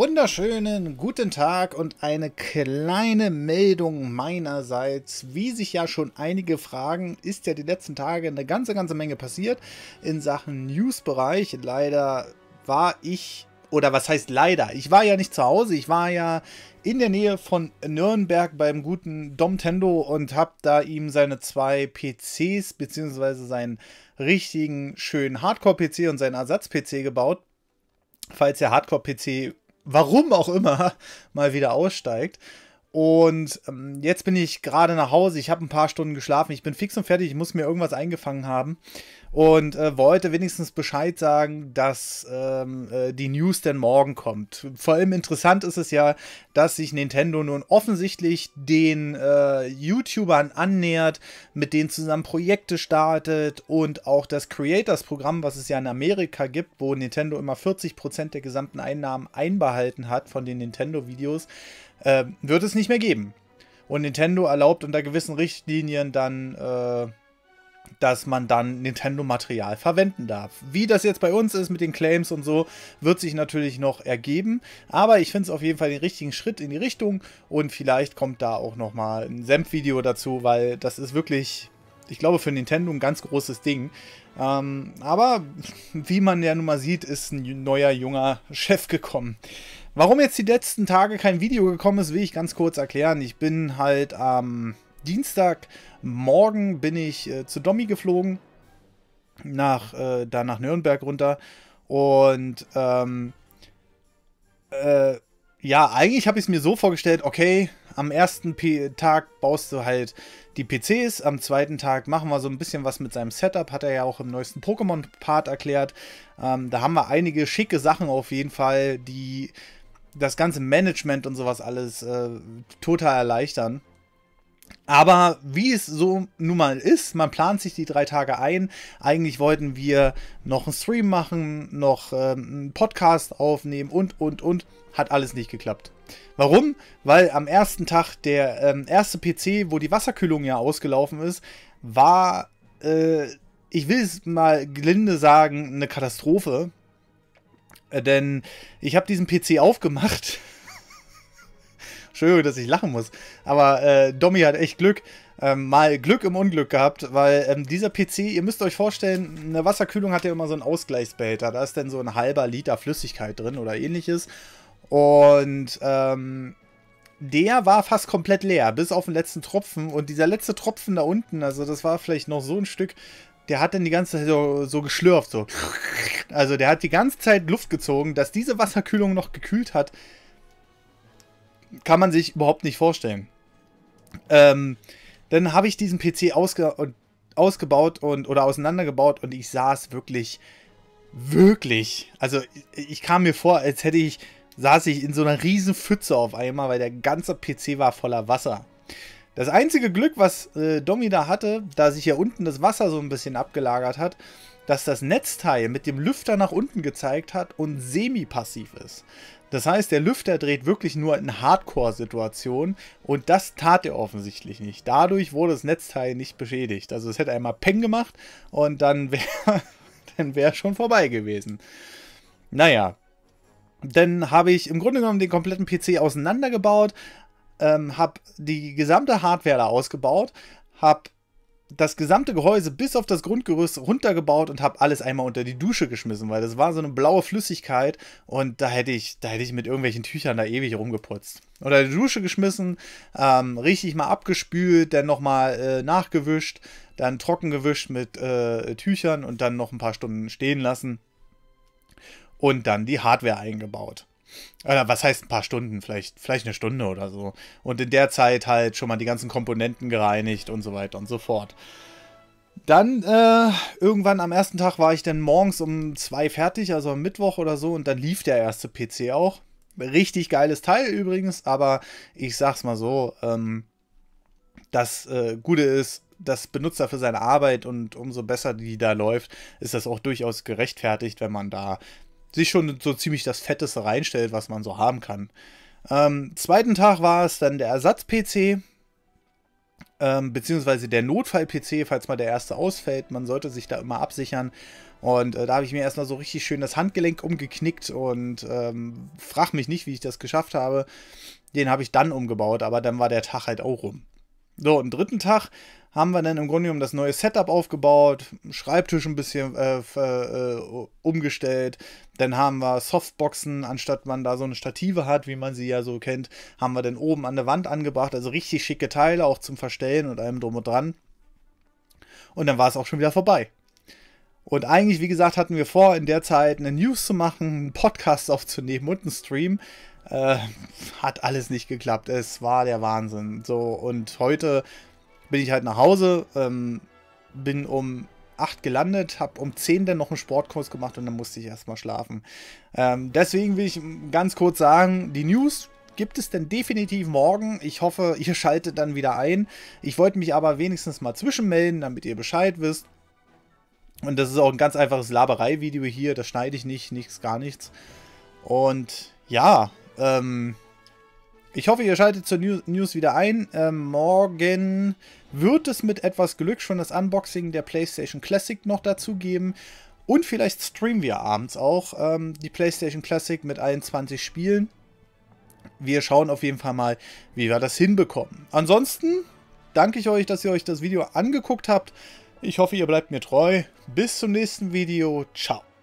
wunderschönen guten Tag und eine kleine Meldung meinerseits. Wie sich ja schon einige fragen, ist ja die letzten Tage eine ganze Menge passiert in Sachen News-Bereich. Leider war ich, oder was heißt leider? Ich war ja nicht zu Hause, ich war ja in der Nähe von Nürnberg beim guten Domtendo und habe da ihm seine zwei PCs beziehungsweise seinen richtigen schönen Hardcore-PC und seinen Ersatz-PC gebaut. Falls der Hardcore-PC, warum auch immer, mal wieder aussteigt. Und jetzt bin ich gerade nach Hause. Ich habe ein paar Stunden geschlafen. Ich bin fix und fertig. Ich muss mir irgendwas eingefangen haben. Und wollte wenigstens Bescheid sagen, dass die News denn morgen kommt. Vor allem interessant ist es ja, dass sich Nintendo nun offensichtlich den YouTubern annähert, mit denen zusammen Projekte startet und auch das Creators-Programm, was es ja in Amerika gibt, wo Nintendo immer 40% der gesamten Einnahmen einbehalten hat von den Nintendo-Videos, wird es nicht mehr geben. Und Nintendo erlaubt unter gewissen Richtlinien dann, dass man dann Nintendo-Material verwenden darf. Wie das jetzt bei uns ist mit den Claims und so, wird sich natürlich noch ergeben. Aber ich finde es auf jeden Fall den richtigen Schritt in die Richtung. Und vielleicht kommt da auch nochmal ein Senf-Video dazu, weil das ist wirklich, ich glaube, für Nintendo ein ganz großes Ding. Aber wie man ja nun mal sieht, ist ein neuer, junger Chef gekommen. Warum jetzt die letzten Tage kein Video gekommen ist, will ich ganz kurz erklären. Ich bin halt am Dienstagmorgen bin ich zu Domi geflogen, da nach Nürnberg runter. Und ja, eigentlich habe ich es mir so vorgestellt, okay, am ersten Tag baust du halt die PCs, am zweiten Tag machen wir so ein bisschen was mit seinem Setup, hat er ja auch im neuesten Pokémon-Part erklärt. Da haben wir einige schicke Sachen auf jeden Fall, die das ganze Management und sowas alles total erleichtern. Aber wie es so nun mal ist, man plant sich die 3 Tage ein. Eigentlich wollten wir noch einen Stream machen, noch einen Podcast aufnehmen und. Hat alles nicht geklappt. Warum? Weil am ersten Tag der erste PC, wo die Wasserkühlung ja ausgelaufen ist, war, ich will es mal gelinde sagen, eine Katastrophe. Denn ich habe diesen PC aufgemacht. Entschuldigung, dass ich lachen muss. Aber Domi hat echt Glück. Mal Glück im Unglück gehabt, weil dieser PC, ihr müsst euch vorstellen, eine Wasserkühlung hat ja immer so einen Ausgleichsbehälter. Da ist dann so ein halber Liter Flüssigkeit drin oder ähnliches. Und der war fast komplett leer, bis auf den letzten Tropfen. Und dieser letzte Tropfen da unten, also das war vielleicht noch so ein Stück, der hat dann die ganze Zeit so geschlürft. So. Also der hat die ganze Zeit Luft gezogen, dass diese Wasserkühlung noch gekühlt hat. Kann man sich überhaupt nicht vorstellen. Dann habe ich diesen PC ausgebaut oder auseinandergebaut und ich saß wirklich, also ich kam mir vor, als saß ich in so einer riesen Pfütze auf einmal, weil der ganze PC war voller Wasser. Das einzige Glück, was Domi da hatte, da sich hier unten das Wasser so ein bisschen abgelagert hat, dass das Netzteil mit dem Lüfter nach unten gezeigt hat und semi-passiv ist. Das heißt, der Lüfter dreht wirklich nur in Hardcore-Situationen und das tat er offensichtlich nicht. Dadurch wurde das Netzteil nicht beschädigt. Also es hätte einmal Peng gemacht und dann wäre schon vorbei gewesen. Naja, dann habe ich im Grunde genommen den kompletten PC auseinandergebaut, habe die gesamte Hardware da ausgebaut, habe das gesamte Gehäuse bis auf das Grundgerüst runtergebaut und habe alles einmal unter die Dusche geschmissen, weil das war so eine blaue Flüssigkeit und da hätte ich mit irgendwelchen Tüchern da ewig rumgeputzt. Unter die Dusche geschmissen, richtig mal abgespült, dann nochmal nachgewischt, dann trocken gewischt mit Tüchern und dann noch ein paar Stunden stehen lassen und dann die Hardware eingebaut. Was heißt ein paar Stunden? Vielleicht eine Stunde oder so. Und in der Zeit halt schon mal die ganzen Komponenten gereinigt und so weiter und so fort. Dann irgendwann am ersten Tag war ich dann morgens um 2 fertig, also am Mittwoch oder so. Und dann lief der erste PC auch. Richtig geiles Teil übrigens, aber ich sag's mal so, das Gute ist, das benutzt er für seine Arbeit und umso besser die da läuft, ist das auch durchaus gerechtfertigt, wenn man da sich schon so ziemlich das Fetteste reinstellt, was man so haben kann. Zweiten Tag war es dann der Ersatz-PC. beziehungsweise der Notfall-PC, falls mal der erste ausfällt. Man sollte sich da immer absichern. Und da habe ich mir erstmal so richtig schön das Handgelenk umgeknickt und frag mich nicht, wie ich das geschafft habe. Den habe ich dann umgebaut, aber dann war der Tag halt auch rum. So, am dritten Tag haben wir dann im Grunde genommen das neue Setup aufgebaut, Schreibtisch ein bisschen umgestellt. Dann haben wir Softboxen, anstatt man da so eine Stative hat, wie man sie ja so kennt, haben wir dann oben an der Wand angebracht. Also richtig schicke Teile, auch zum Verstellen und allem drum und dran. Und dann war es auch schon wieder vorbei. Und eigentlich, wie gesagt, hatten wir vor, in der Zeit eine News zu machen, einen Podcast aufzunehmen und einen Stream. Hat alles nicht geklappt. Es war der Wahnsinn. So, und heute bin ich halt nach Hause, bin um 8 gelandet, habe um 10 dann noch einen Sportkurs gemacht und dann musste ich erstmal schlafen. Deswegen will ich ganz kurz sagen, die News gibt es denn definitiv morgen. Ich hoffe, ihr schaltet dann wieder ein. Ich wollte mich aber wenigstens mal zwischenmelden, damit ihr Bescheid wisst. Und das ist auch ein ganz einfaches Laberei-Video hier. Das schneide ich nicht, nichts, gar nichts. Und ja, ich hoffe, ihr schaltet zur News wieder ein. Morgen wird es mit etwas Glück schon das Unboxing der PlayStation Classic noch dazu geben. Und vielleicht streamen wir abends auch die PlayStation Classic mit 21 Spielen. Wir schauen auf jeden Fall mal, wie wir das hinbekommen. Ansonsten danke ich euch, dass ihr euch das Video angeguckt habt. Ich hoffe, ihr bleibt mir treu. Bis zum nächsten Video. Ciao.